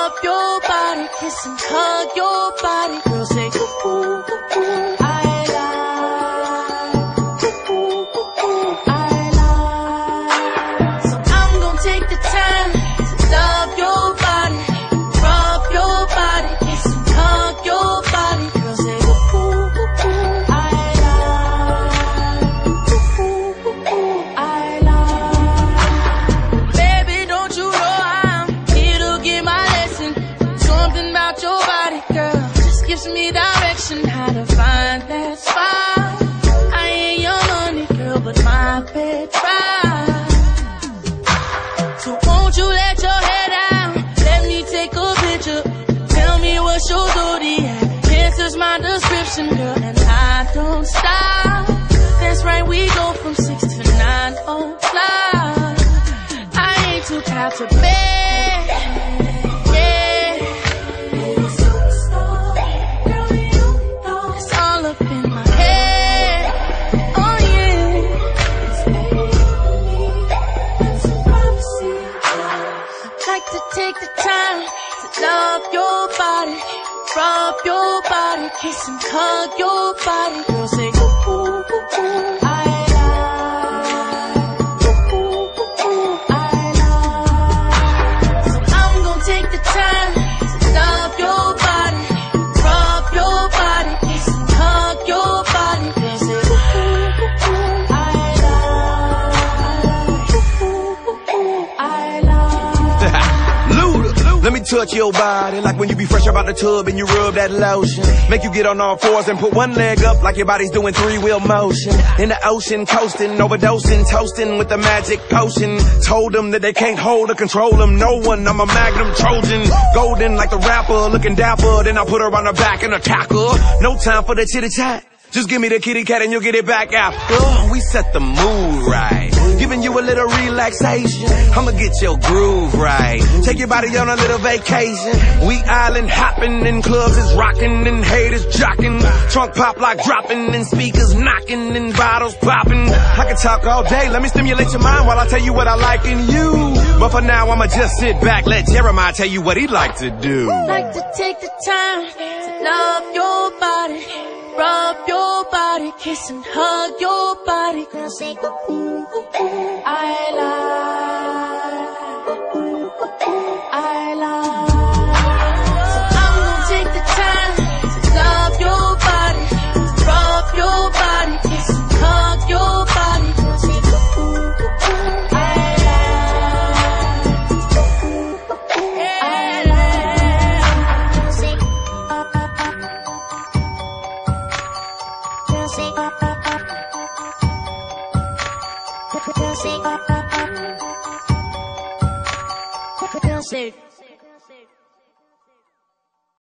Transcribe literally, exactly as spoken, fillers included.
rub your body, kiss and hug your body. Girl, say ooh, ooh, ooh, ooh, I like. Ooh, ooh, ooh, ooh, I like. So I'm gonna take the time to love your body, rub your body, kiss and hug your body. Girl, say ooh, ooh, ooh, ooh, I like. Ooh, ooh, ooh, ooh, I like. Baby, don't you know I'm here to get my lesson? Something about your body, girl, just gives me direction how to find that spot. I ain't your money, girl, but my bed right. So won't you let your hair down, let me take a picture. Tell me what's your zodiac, answers my description, girl, and I don't stop. That's right, we go from six to nine o'clock. I ain't too proud to bed, yeah. It's all up in my head, oh yeah. I'd like to take the time to love your body, rub your body, kiss and hug your body. Girl, say ooh, ooh, ooh, ooh, I like. Ooh, ooh, ooh, ooh, I like. So I'm gonna take the time to love your body, rub your body, kiss and hug your body. Girl, say ooh, ooh, ooh, ooh, I like. Ooh, ooh, ooh, ooh, I like. Luda, let me touch your body like when you be fresh up out the tub and you rub that lotion. Make you get on all fours and put one leg up like your body's doing three-wheel motion. In the ocean, coasting, overdosing, toasting with the magic potion. Told them that they can't hold or control them. No one, I'm a Magnum Trojan. Golden like the rapper, looking dapper. Then I put her on her back and attack her. No time for the chitty-chat. Just give me the kitty cat and you'll get it back after. We set the mood right, giving you a little relaxation. I'ma get your groove right, take your body on a little vacation. We island hopping and clubs is rocking and haters jocking. Trunk pop like dropping and speakers knocking and bottles popping. I can talk all day, let me stimulate your mind while I tell you what I like in you. But for now I'ma just sit back, let Jeremiah tell you what he'd like to do. Like to take the time to love your body, rub your body, kiss and hug your body. Girl, say ooh, ooh, ooh, ooh, I like. Ooh, ooh, ooh, ooh, I like. So I'm gonna take the time to love your body, rub your body, kiss and hug your body. Girl, say ooh, ooh, ooh, ooh, I like. Ooh, ooh, ooh, ooh, I like. Girl, say Girl, say, girl, say,